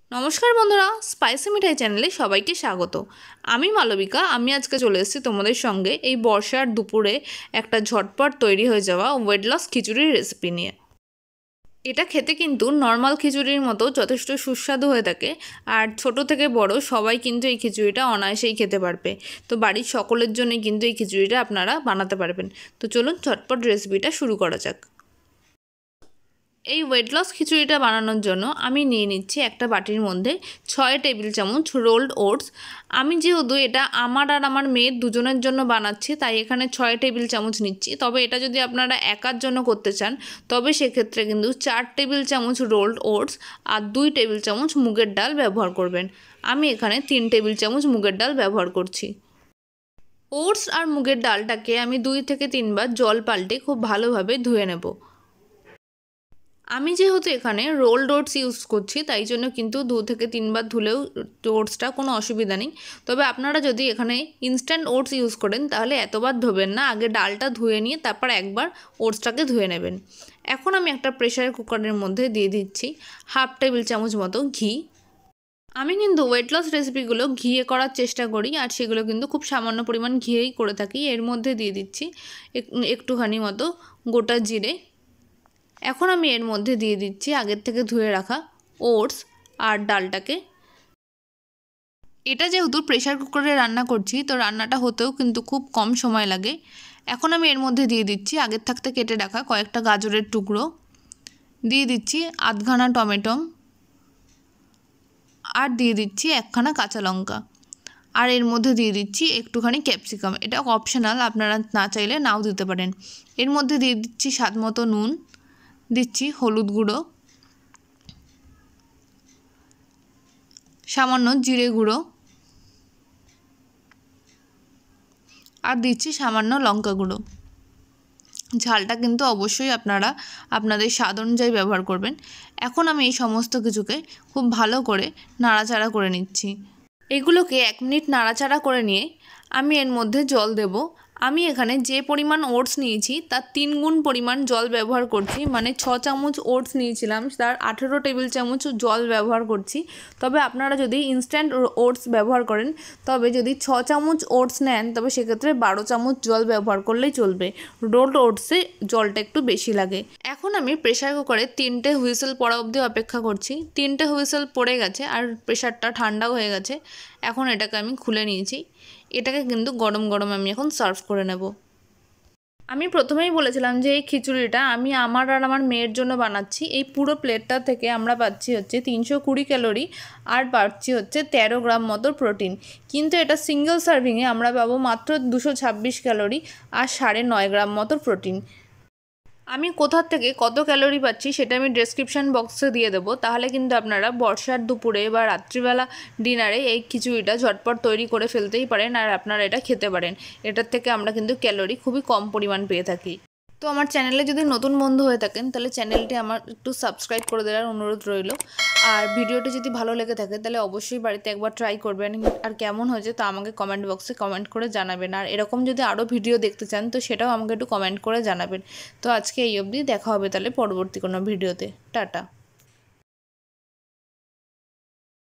নমস্কার বন্ধুরা, স্পাইসি মিঠাই চ্যানেলে সবাইকে স্বাগত। আমি মালবিকা। আমি আজকে চলে এসেছি তোমাদের সঙ্গে এই বর্ষার দুপুরে একটা ঝটপট তৈরি হয়ে যাওয়া ওয়েট লস খিচুড়ির রেসিপি নিয়ে। এটা খেতে কিন্তু নর্মাল খিচুড়ির মতো যথেষ্ট সুস্বাদু হয়ে থাকে, আর ছোট থেকে বড় সবাই কিন্তু এই খিচুড়িটা অনায়াসেই খেতে পারবে। তো বাড়ির সকলের জন্যই কিন্তু এই খিচুড়িটা আপনারা বানাতে পারবেন। তো চলুন ঝটপট রেসিপিটা শুরু করা যাক। এই ওয়েট লস খিচুড়িটা বানানোর জন্য আমি নিয়ে নিচ্ছি একটা বাটির মধ্যে 6 টেবিল চামচ রোলড ওটস। আমি যেহেতু এটা আমার আর আমার মেয়ের দুজনের জন্য বানাচ্ছি, তাই এখানে 6 টেবিল চামচ নিচ্ছি। তবে এটা যদি আপনারা একার জন্য করতে চান তবে সেক্ষেত্রে কিন্তু 4 টেবিল চামচ রোলড ওটস আর 2 টেবিল চামচ মুগের ডাল ব্যবহার করবেন। আমি এখানে 3 টেবিল চামচ মুগের ডাল ব্যবহার করছি। ওটস আর মুগের ডালটাকে আমি 2 থেকে 3 বার জল পাল্টে খুব ভালোভাবে ধুয়ে নেব। আমি যেহেতু এখানে রোলড ওটস ইউজ করছি, তাই জন্য কিন্তু 2 থেকে 3 বার ধুলেও ওটসটা কোনো অসুবিধা নেই। তবে আপনারা যদি এখানে ইনস্ট্যান্ট ওটস ইউজ করেন তাহলে এতবার ধোবেন না, আগে ডালটা ধুয়ে নিয়ে তারপর একবার ওটসটাকে ধুয়ে নেবেন। এখন আমি একটা প্রেসার কুকারের মধ্যে দিয়ে দিচ্ছি 1/2 টেবিল চামচ মতো ঘি। আমি কিন্তু ওয়েট লস রেসিপিগুলো ঘিয়ে করার চেষ্টা করি, আর সেগুলো কিন্তু খুব সামান্য পরিমাণ ঘিয়েই করে থাকি। এর মধ্যে দিয়ে দিচ্ছি একটুখানি মতো গোটা জিরে। এখন আমি এর মধ্যে দিয়ে দিচ্ছি আগের থেকে ধুয়ে রাখা ওটস আর ডালটাকে। এটা যেহেতু প্রেসার কুকারে রান্না করছি, তো রান্নাটা হতেও কিন্তু খুব কম সময় লাগে। এখন আমি এর মধ্যে দিয়ে দিচ্ছি আগের থাকতে কেটে রাখা কয়েকটা গাজরের টুকরো, দিয়ে দিচ্ছি আধখানা টমেটো, আর দিয়ে দিচ্ছি একখানা কাঁচা লঙ্কা, আর এর মধ্যে দিয়ে দিচ্ছি একটুখানি ক্যাপসিকাম। এটা অপশনাল, আপনারা না চাইলে নাও দিতে পারেন। এর মধ্যে দিয়ে দিচ্ছি স্বাদ মতো নুন, দিচ্ছি হলুদ গুঁড়ো, সামান্য জিরে গুঁড়ো, আর দিচ্ছি সামান্য লঙ্কা গুঁড়ো। ঝালটা কিন্তু অবশ্যই আপনারা আপনাদের স্বাদ অনুযায়ী ব্যবহার করবেন। এখন আমি এই সমস্ত কিছুকে খুব ভালো করে নাড়াচাড়া করে নিচ্ছি। এগুলোকে 1 মিনিট নাড়াচাড়া করে নিয়ে আমি এর মধ্যে জল দেব। আমি এখানে যে পরিমাণ ওটস নিয়েছি তার 3 গুণ পরিমাণ জল ব্যবহার করছি, মানে 6 চামচ ওটস নিয়েছিলাম তার 18 টেবিল চামচ জল ব্যবহার করছি। তবে আপনারা যদি ইনস্ট্যান্ট ওটস ব্যবহার করেন, তবে যদি 6 চামচ ওটস নেন তবে সেক্ষেত্রে 12 চামচ জল ব্যবহার করলেই চলবে। রোলড ওটসে জলটা একটু বেশি লাগে। এখন আমি প্রেসার কুকারে 3টে হুইসেল পড়া অবধি অপেক্ষা করছি। 3টে হুইসেল পড়ে গেছে আর প্রেসারটা ঠান্ডাও হয়ে গেছে। এখন এটাকে আমি খুলে নিয়েছি। এটাকে কিন্তু গরম গরম আমি এখন সার্ভ করে নেব। আমি প্রথমেই বলেছিলাম যে এই খিচুড়িটা আমি আমার আর আমার মেয়ের জন্য বানাচ্ছি। এই পুরো প্লেটটা থেকে আমরা পাচ্ছি হচ্ছে 320 ক্যালোরি, আর পাচ্ছি হচ্ছে 13 গ্রাম মতো প্রোটিন। কিন্তু এটা সিঙ্গেল সার্ভিংয়ে আমরা পাবো মাত্র 226 ক্যালোরি আর 9.5 গ্রাম মতো প্রোটিন। আমি কোথা থেকে কত ক্যালোরি পাচ্ছি সেটা আমি ডেসক্রিপশান বক্সে দিয়ে দেবো, তাহলে কিন্তু আপনারা বর্ষার দুপুরে বা রাত্রিবেলা ডিনারে এই খিচুড়িটা ঝটপট তৈরি করে ফেলতেই পারেন, আর আপনারা এটা খেতে পারেন। এটার থেকে আমরা কিন্তু ক্যালোরি খুবই কম পরিমাণ পেয়ে থাকি। তো আমার চ্যানেলে যদি নতুন বন্ধু হয়ে থাকেন তাহলে চ্যানেলটি আমার একটু সাবস্ক্রাইব করে দেওয়ার অনুরোধ রইল। আর ভিডিওটি যদি ভালো লেগে থাকে তাহলে অবশ্যই বাড়িতে একবার ট্রাই করবেন, আর কেমন হয়েছে তা আমাকে কমেন্ট বক্সে কমেন্ট করে জানাবেন। আর এরকম যদি আরও ভিডিও দেখতে চান তো সেটাও আমাকে একটু কমেন্ট করে জানাবেন। তো আজকে এই অবধি, দেখা হবে তাহলে পরবর্তী কোনো ভিডিওতে। টাটা।